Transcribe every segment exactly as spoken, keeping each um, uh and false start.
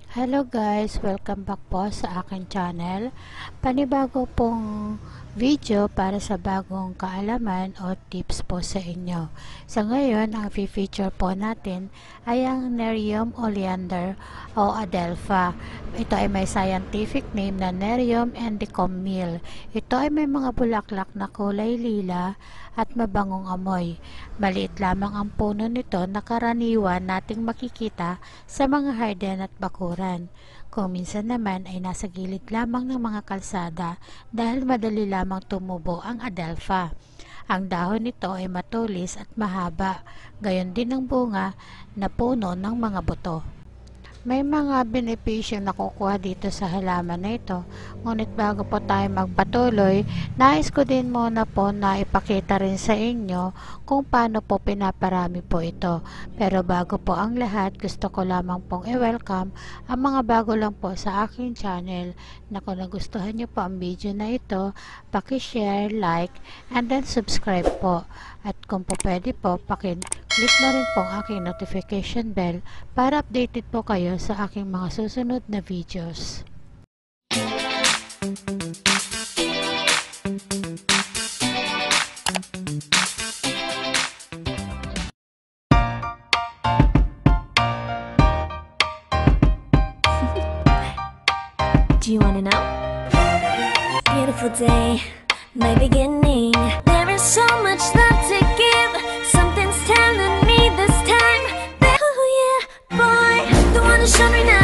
Hello guys! Welcome back po sa aking channel. Panibago pong video para sa bagong kaalaman o tips po sa inyo. Sa ngayon, ang feature po natin ay ang Nerium oleander o Adelpha. Ito ay may scientific name na Nerium endicomyle. Ito ay may mga bulaklak na kulay lila at mabangong amoy. Maliit lamang ang puno nito na karaniwan nating makikita sa mga harden at bakuran. Kung minsan naman ay nasa gilid lamang ng mga kalsada dahil madali lamang tumubo ang Adelpha. Ang dahon nito ay matulis at mahaba, gayon din ang bunga na puno ng mga buto. May mga benepisyo na kukuha dito sa halaman na ito, ngunit bago po tayo magpatuloy, nais ko din muna po na ipakita rin sa inyo kung paano po pinaparami po ito. Pero bago po ang lahat, gusto ko lamang pong i-welcome ang mga bago lang po sa aking channel na kung nagustuhan nyo po ang video na ito, paki-share, like, and then subscribe po. At kung po pwede po, paki-click na rin po ang aking notification bell para updated po kayo sa aking mga susunod na videos. Do you wanna know? Beautiful day, my beginning. There is so much love to give. Something's telling me this time that, oh yeah, boy, the one to show me now.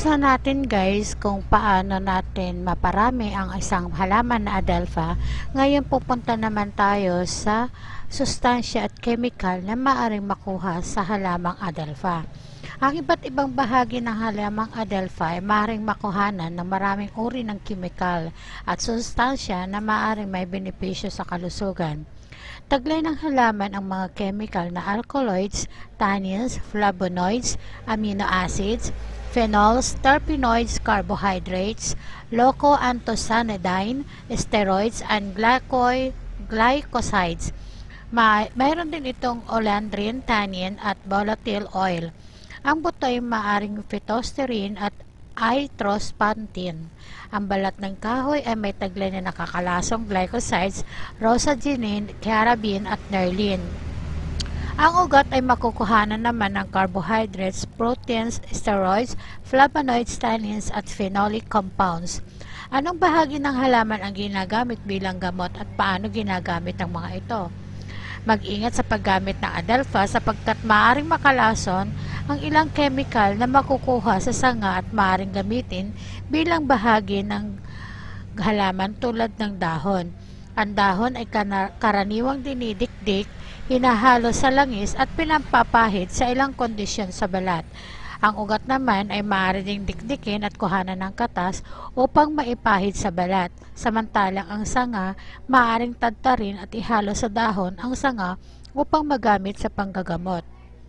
Nabasa natin guys kung paano natin maparami ang isang halaman na adelpha. Ngayon pupunta naman tayo sa sustansya at chemical na maaaring makuha sa halamang adelpha. Ang iba't ibang bahagi ng halamang adelpha ay maaaring makuhanan ng maraming uri ng chemical at sustansya na maaaring may benepisyo sa kalusugan. Taglay ng halaman ang mga chemical na alkaloids, tannins, flavonoids, amino acids, phenols, terpenoids, carbohydrates, locoanthocyanidine, steroids, and glyco glycosides. May, mayroon din itong olandrin, tannin, at volatile oil. Ang buto ay maaring phytosterine at itrospantine. Ang balat ng kahoy ay may taglay na nakakalasong glycosides, rosaginine, carabine, at nerlin. Ang ugat ay makukuhanan naman ng carbohydrates, proteins, steroids, flavonoids, tannins, at phenolic compounds. Anong bahagi ng halaman ang ginagamit bilang gamot at paano ginagamit ang mga ito? Mag-ingat sa paggamit ng adelpha sapagkat maaaring makalason ang ilang chemical na makukuha sa sanga at maaaring gamitin bilang bahagi ng halaman tulad ng dahon. Ang dahon ay karaniwang dinidikdik, hinahalo sa langis at pinampapahid sa ilang kondisyon sa balat. Ang ugat naman ay maaari ding dikdikin at kuhanan ng katas upang maipahid sa balat. Samantalang ang sanga, maaaring tadtarin at ihalo sa dahon ang sanga upang magamit sa panggagamot.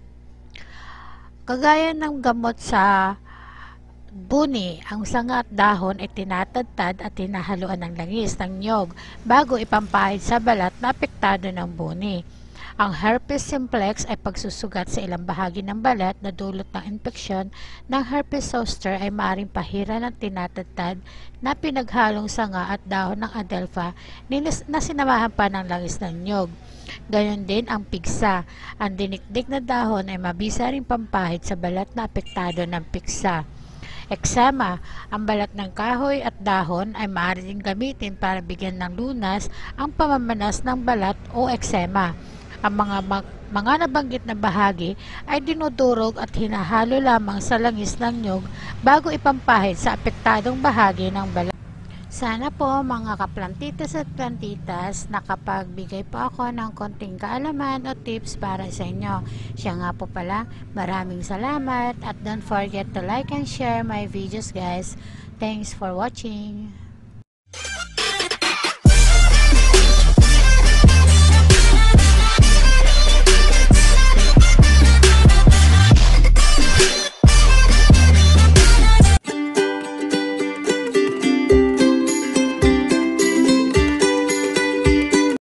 Kagaya ng gamot sa buni, ang sanga at dahon ay tinatadtad at tinahaluan ng langis ng niyog bago ipampahid sa balat na apektado ng buni. Ang herpes simplex ay pagsusugat sa ilang bahagi ng balat na dulot ng infeksyon ng herpes zoster ay maaaring pahira ng tinatadtad na pinaghalong sanga at dahon ng adelpha na sinamahan pa ng langis ng niyog. Gayon din ang pigsa. Ang dinikdik na dahon ay mabisa ring pampahid sa balat na apektado ng pigsa. Eksema, ang balat ng kahoy at dahon ay maaari ding gamitin para bigyan ng lunas ang pamamanas ng balat o eksema. Ang mga mga nabanggit na bahagi ay dinudurog at hinahalo lamang sa langis ng niyog bago ipampahid sa apektadong bahagi ng balat. Sana po mga kaplantitas at plantitas nakapagbigay po ako ng konting kaalaman o tips para sa inyo. Siya nga po pala, maraming salamat at don't forget to like and share my videos guys. Thanks for watching.